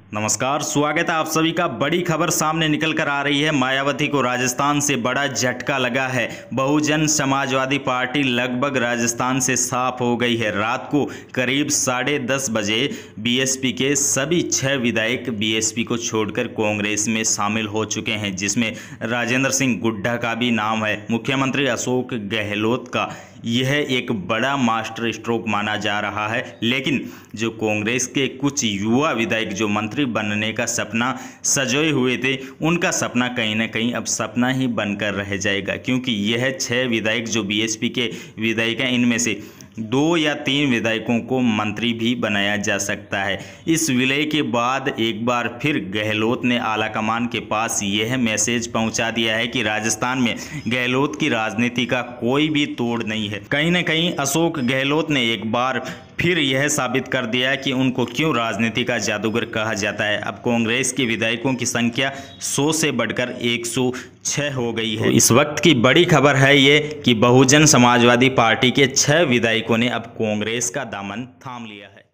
नमस्कार, स्वागत है आप सभी का। बड़ी खबर सामने निकल कर आ रही है। मायावती को राजस्थान से बड़ा झटका लगा है। बहुजन समाजवादी पार्टी लगभग राजस्थान से साफ हो गई है। रात को करीब 10:30 बजे बीएसपी के सभी 6 विधायक बीएसपी को छोड़कर कांग्रेस में शामिल हो चुके हैं, जिसमें राजेंद्र सिंह गुड्डा का भी नाम है। मुख्यमंत्री अशोक गहलोत का यह एक बड़ा मास्टर स्ट्रोक माना जा रहा है। लेकिन जो कांग्रेस के कुछ युवा विधायक जो मंत्री बनने का सपना सजोए हुए थे, उनका सपना कहीं ना कहीं अब सपना ही बनकर रह जाएगा, क्योंकि यह 6 विधायक जो बीएसपी के विधायक हैं, इनमें से 2 या 3 विधायकों को मंत्री भी बनाया जा सकता है। इस विलय के बाद एक बार फिर गहलोत ने आलाकमान के पास यह मैसेज पहुंचा दिया है कि राजस्थान में गहलोत की राजनीति का कोई भी तोड़ नहीं है। कहीं ना कहीं अशोक गहलोत ने एक बार फिर यह साबित कर दिया है कि उनको क्यों राजनीति का जादूगर कहा जाता है। अब कांग्रेस के विधायकों की संख्या 100 से बढ़कर 106 हो गई है। इस वक्त की बड़ी खबर है ये कि बहुजन समाजवादी पार्टी के 6 विधायकों ने अब कांग्रेस का दामन थाम लिया है।